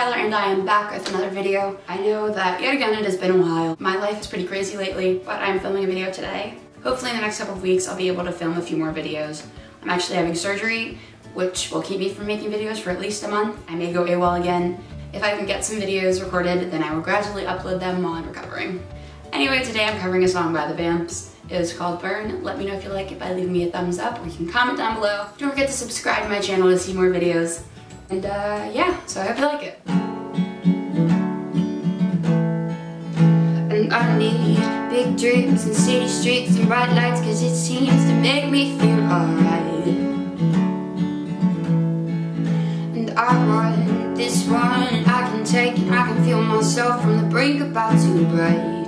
Tyler and I am back with another video. I know that yet again it has been a while. My life is pretty crazy lately, but I'm filming a video today. Hopefully in the next couple of weeks I'll be able to film a few more videos. I'm actually having surgery, which will keep me from making videos for at least a month. I may go AWOL again. If I can get some videos recorded, then I will gradually upload them while I'm recovering. Anyway, today I'm covering a song by The Vamps. It is called Burn. Let me know if you like it by leaving me a thumbs up, or you can comment down below. Don't forget to subscribe to my channel to see more videos. And yeah, so I hope you like it. And I need big dreams and city streets and bright lights, cause it seems to make me feel alright. And I want this one, and I can take it, I can feel myself from the brink about to break.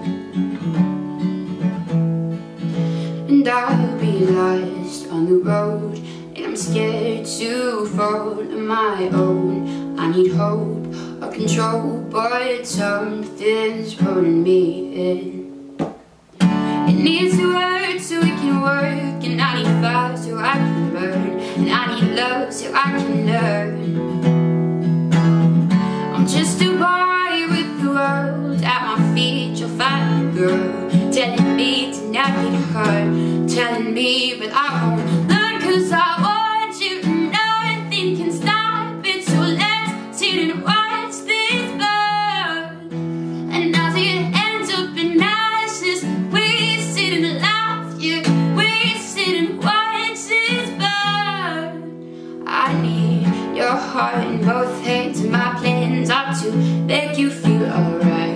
And I'll be lost on the road, and I'm scared to fall on my own. I need hope or control, but something's pulling me in. It needs to hurt so it can work, and I need fire so I can burn, and I need love so I can learn. I'm just a boy with the world at my feet. You'll find a girl telling me to not get hurt, telling me but I won't learn, cause I want you and nothing can stop it. So let's sit and watch this burn, and as it ends up in ashes, we sit and laugh, yeah, we sit and watch this burn. I need your heart in both hands, and my plans are to make you feel alright.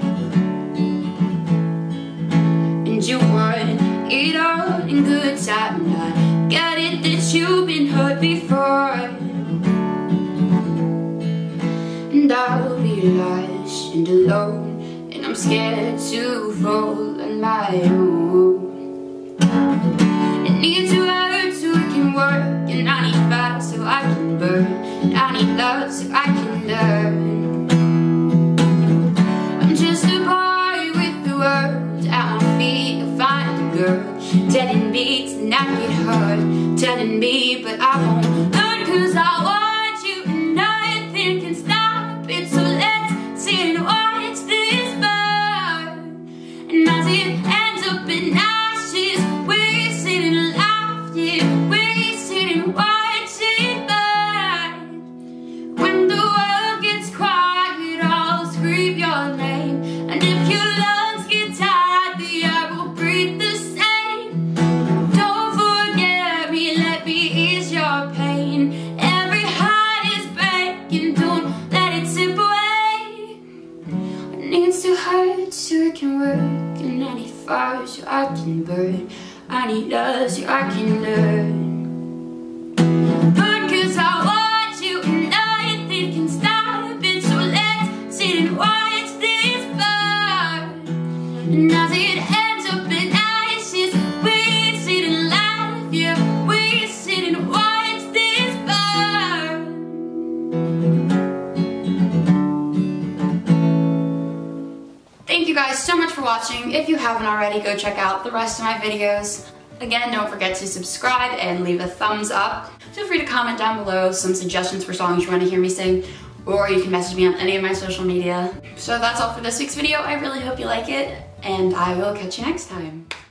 And you want it all in good time, I get it that you've been hurt before. And I'll be lost and alone, and I'm scared to fall on my own. It needs to hurt so it can work, and I need fire so I can burn, and I need love so I can learn. I'm just a boy with the world at my feet. You'll find a girl telling me to not get hurt, telling me but I won't learn, cause I want you and nothing can stop it. So let's sit and watch this burn, and as it ends up in ashes, we sit and laugh, yeah, we sit and watch it burn. When the world gets quiet, I'll scream your name, and if your lungs get tired, the air will breathe the same. Don't forget me, let me ease your pain. Every heart is breaking, don't let it slip away. It needs to hurt so it can work, and I need fire so I can burn, I need love so I can learn. But cause I want you and nothing can stop it. So let's sit and watch this burn, and as it ends up in ashes, we sit and laugh, yeah, we sit and watch this burn. Thank you guys so much for watching. If you haven't already, go check out the rest of my videos. Again, don't forget to subscribe and leave a thumbs up. Feel free to comment down below some suggestions for songs you want to hear me sing, or you can message me on any of my social media. So that's all for this week's video. I really hope you like it, and I will catch you next time.